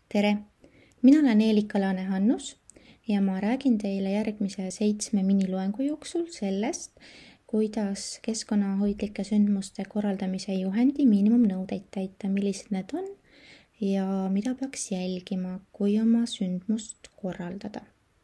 Tere! Mina olen Eelika Laane-Hannus ja ma räägin teile järgmise 7 miniloengu jooksul sellest, kuidas keskkonnahoidlike sündmuste korraldamise juhendi miinimumnõudeid täita, millised need on ja mida peaks jälgima, kui oma sündmust korraldada.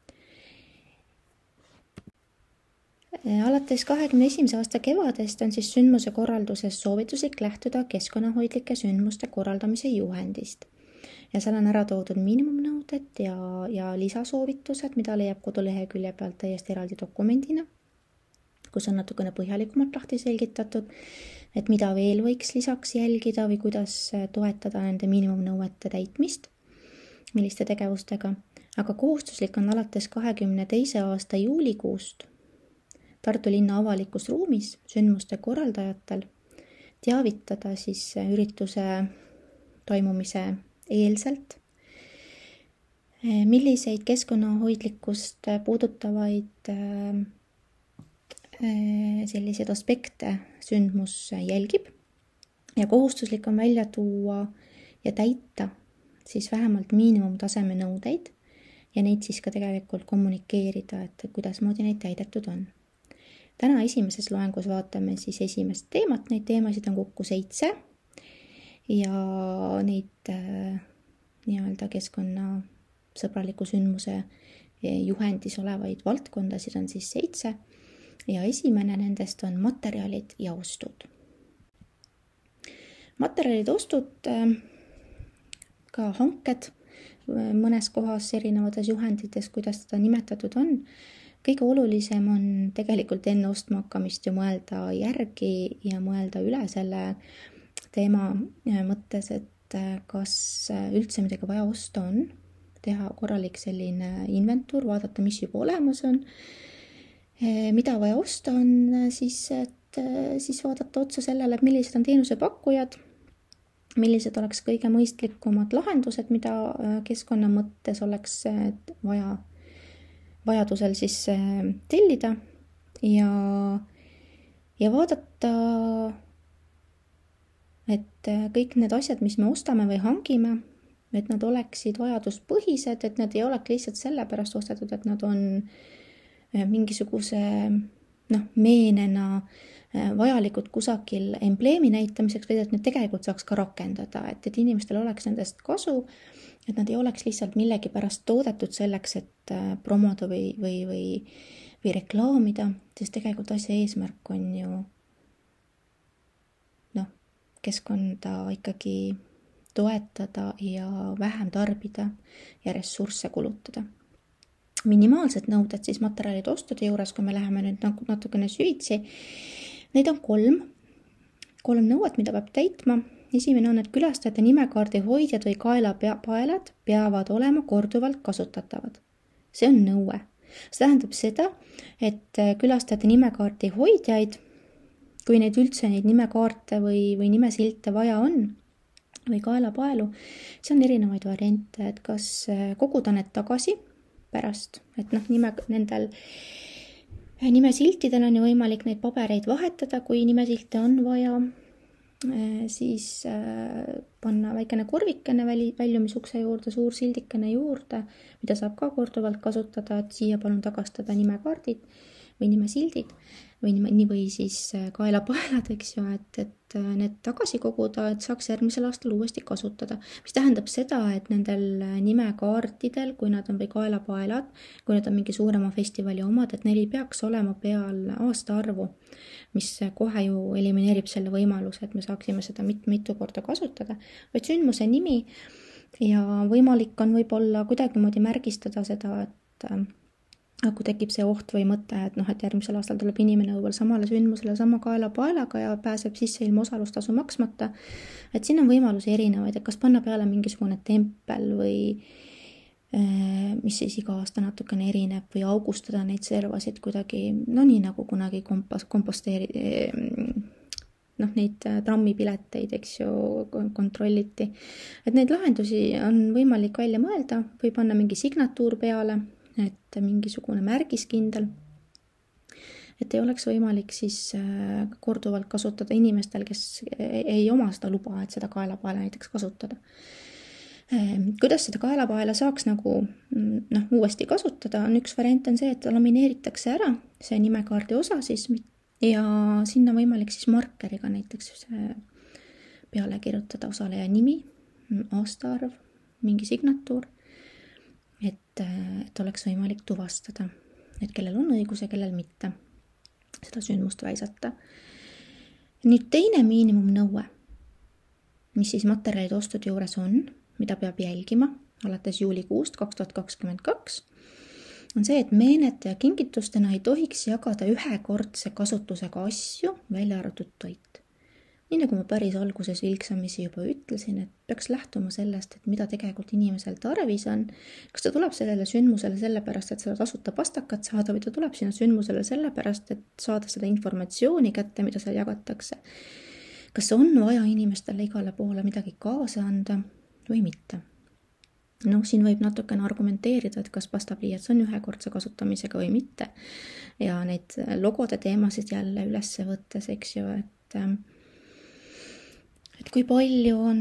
Alates 2021. aasta kevadest on sündmuse korralduses soovituslik lähtuda keskkonnahoidlike sündmuste korraldamise juhendist. Ja seal on ära toodud miinimumnõuded ja lisasoovitused, mida leiab kodulehekülje pealt täiesti eraldi dokumendina, kus on natukene põhjalikumalt lahti selgitatud, et mida veel võiks lisaks jälgida või kuidas toetada nende miinimumnõuete täitmist, milliste tegevustega. Aga kohustuslik on alates 2022. aasta juulikuust Tartu linna avalikus ruumis sündmuste korraldajatel teavitada ürituse toimumise eelselt, milliseid keskkonnahoidlikkust puudutavaid selliseid aspekte sündmus jälgib ja kohustuslik on välja tuua ja täita vähemalt miinimumtaseme nõudeid ja neid ka tegelikult kommunikeerida, et kuidas moodi neid täidetud on. Täna esimeses loengus vaatame esimest teemat, neid teemasid on kokku 7 ja neid nii-öelda keskkonnasõbraliku sündmuse juhendis olevaid valdkondasid on 7 ja esimene nendest on materjalid ja ostud. Materjalid, ostud, ka hanked mõnes kohas erinevates juhendites, kuidas seda nimetatud on. Kõige olulisem on tegelikult enne ostma hakkamist ju mõelda järgi ja mõelda üle selle teema mõttes, et kas üldse midagi vaja osta on, teha korralik selline inventuur, vaadata, mis juba olemas on, mida vaja osta on, siis vaadata otsa sellele, millised on teenusepakkujad, millised oleks kõige mõistlikumad lahendused, mida keskkonna mõttes oleks vaja vajadusel tellida ja vaadata, et kõik need asjad, mis me ostame või hangime, et nad oleksid vajaduspõhised, et need ei oleks lihtsalt sellepärast ostetud, et nad on mingisuguse meenena vajalikud kusagil embleemi näitamiseks, vaid et need tegelikult saaks ka rakendada, et inimestel oleks nendest kasu, et nad ei oleks lihtsalt millegi pärast toodetud selleks, et promoda või reklaamida, sest tegelikult asja eesmärk on ju keskkonda ikkagi toetada ja vähem tarbida ja ressursse kulutada. Minimaalsed nõuded materjalide ostude juures, kui me läheme nüüd natukene süvitsi, neid on 3 nõuet, mida peab täitma. Esimene on, et külastajate nimekaardi hoidjad või kaelapaelad peavad olema korduvalt kasutatavad. See on nõue. See tähendab seda, et külastajate nimekaardi hoidjaid, kui neid üldse neid nimekaarte või nimesilte vaja on, või kaelapaelu, see on erinevaid variante, et kas koguda need tagasi pärast, et nendel nimesiltidel on ju võimalik neid pabereid vahetada, kui nimesilte on vaja, siis panna väikene korvikene väljumisukse juurde, suur sildikene juurde, mida saab ka korduvalt kasutada, et siia palun tagastada nimekaardid või nimesildid või siis kaelapaelad, eks ju, et need tagasi koguda, et saaks järgmisel aastal uuesti kasutada. Mis tähendab seda, et nendel nimekaartidel, kui nad on või kaelapaelad, kui nad on mingi suurema festivali omad, et neil ei peaks olema peal aastaarvu, mis kohe ju elimineerib selle võimaluse, et me saaksime seda mitu korda kasutada, vaid sündmuse nimi ja võimalik on võib-olla kuidagimoodi märgistada seda, et kui tekib see oht või mõte, et järgmisel aastal tuleb inimene võib-olla samale sündmusele sama kaelapaelaga ja pääseb sisse ilma osalustasu maksmata, et siin on võimalusi erinevaid, et kas panna peale mingisugune tempel või mis iga aasta natukene erineb või augustada neid servasid kuidagi, nii nagu kunagi neid trammipileteid, eks ju, kontrolliti. Et neid lahendusi on võimalik välja mõelda või panna mingi signatuur peale, et mingisugune märgiskindel, et ei oleks võimalik korduvalt kasutada inimestel, kes ei oma seda luba, et seda kaelapaela näiteks kasutada. Kuidas seda kaelapaela saaks nagu uuesti kasutada, on üks variant on see, et lamineeritakse ära see nimekaardi osa siis ja sinna võimalik siis markeriga näiteks peale kirjutada osaleja nimi, aastaarv, mingi signatuur, et oleks võimalik tuvastada, et kellel on õigus ja kellel mitte seda sündmust väisata. Nüüd teine miinimumnõue, mis siis materjalide ostude juures on, mida peab jälgima alates juulikuust 2022, on see, et meenete ja kingitustena ei tohiks jagada ühekordse kasutusega asju, välja arvatud toit. Nii nagu ma päris alguses vilksamisi juba ütlesin, et peaks lähtuma sellest, et mida tegelikult inimesel tarvis on. Kas ta tuleb sellele sündmusele sellepärast, et seda tasuta pastakat saada või ta tuleb sinna sündmusele sellepärast, et saada seda informatsiooni kätte, mida seal jagatakse. Kas on vaja inimestele igale poole midagi kaasa anda või mitte? Siin võib natukene argumenteerida, et kas pastapliiats on ühekordse kasutamisega või mitte. Ja neid logode teemasid jälle üles võttes, eks ju, et kui palju on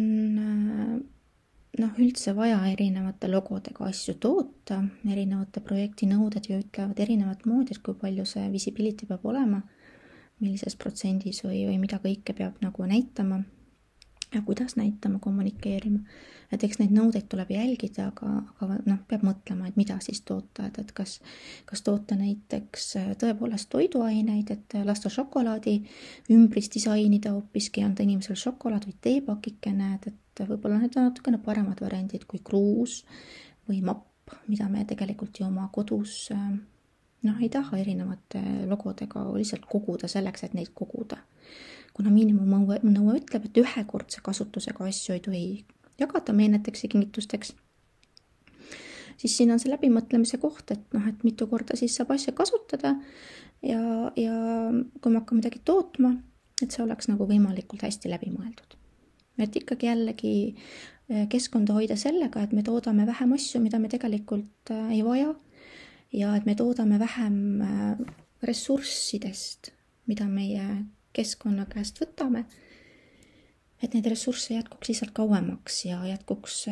üldse vaja erinevate logodega asju toota, erinevate projekti nõuded ju ütlevad erinevat moodi, et kui palju see visibility peab olema, millises protsendis või mida kõike peab nagu näitama ja kuidas näitama, kommunikeerima. Et eks neid nõudeid tuleb jälgida, aga peab mõtlema, et mida siis toota, et kas toota näiteks tõepoolest toiduaineid, et lasta šokolaadi ümbris disainida hoopiski, anda inimesel šokolaad või teepakikene, et võib-olla need on natukene paremad variandid kui kruus või mapp, mida me tegelikult ju oma kodus ei taha erinevate logodega lihtsalt koguda selleks, et neid koguda. Kuna miinimumnõue ütleb, et ühekordse kasutusega asju ei tohi jagada meeneteks ja kingitusteks, siis siin on see läbimõtlemise koht, et mitu korda siis saab asja kasutada ja kui me hakkame midagi tootma, et see oleks nagu võimalikult hästi läbi mõeldud. Et ikkagi jällegi keskkonda hoida sellega, et me toodame vähem asju, mida me tegelikult ei vaja ja et me toodame vähem ressurssidest, mida meie keskkonna käest võtame, et neid ressursse jätkuks lihtsalt kauemaks ja jätkuks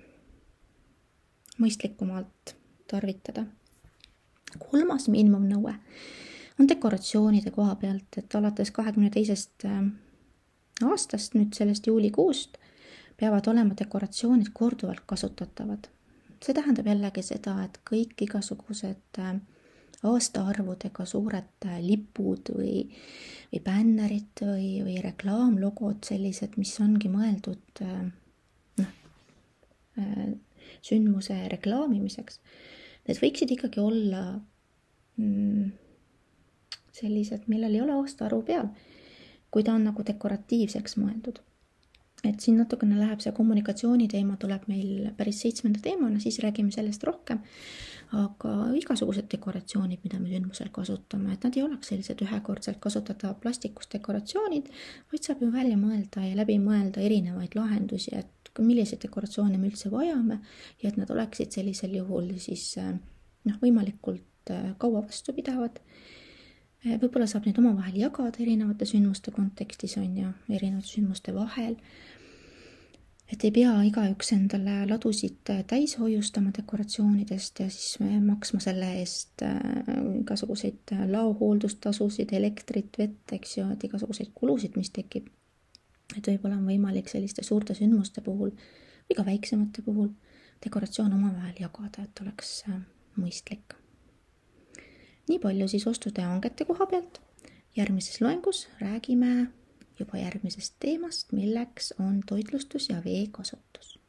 mõistlikumalt tarvitada. 3. miinimumnõue on dekoratsioonide koha pealt, et alates 22. aastast, nüüd sellest juulikuust, peavad olema dekoratsioonid korduvalt kasutatavad. See tähendab jällegi seda, et kõik igasugused aastaarvudega suured lipud või bännerid või reklaamlogod sellised, mis ongi mõeldud sündmuse reklaamimiseks. Need võiksid ikkagi olla sellised, millel ei ole aastaarvu peal, kui ta on nagu dekoratiivseks mõeldud. Et siin natukene läheb see kommunikatsiooni teema, tuleb meil päris 7. teemana, siis räägime sellest rohkem, aga igasugused dekoratsioonid, mida me sündmusel kasutame, et nad ei oleks sellised ühekordselt kasutatavad plastikust dekoratsioonid, vaid saab ju välja mõelda ja läbi mõelda erinevaid lahendusi, et milliseid dekoratsioone me üldse vajame ja et nad oleksid sellisel juhul siis võimalikult kaua vastupidavad. Võib-olla saab neid omavahel jagada erinevate sündmuste kontekstis on ja erinevate sündmuste vahel. Et ei pea igaüks endale ladusid täis hoiustama dekoratsioonidest ja siis maksma selle eest igasuguseid laohooldustasusid, elektrit, vett, eks ju, et igasuguseid kulusid, mis tekib. Et võib-olla on võimalik selliste suurte sündmuste puhul või ka väiksemate puhul dekoratsioon omavahel jagada, et oleks mõistlik. Nii palju siis ostude ja hangete koha pealt. Järgmises loengus räägime juba järgmisest teemast, milleks on toitlustus ja veekasutus.